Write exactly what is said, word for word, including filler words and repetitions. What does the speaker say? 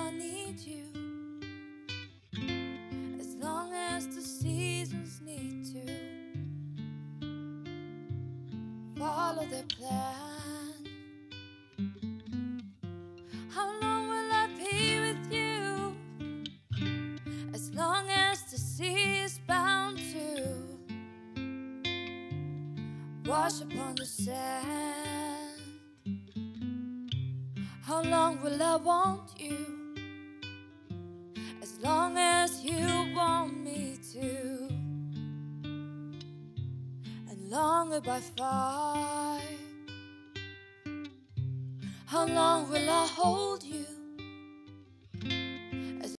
I need you. As long as the seasons need to follow their plan. How long will I be with you? As long as the sea is bound to wash upon the sand. How long will I want you? As long as you want me to. And longer by far. How long will I hold you?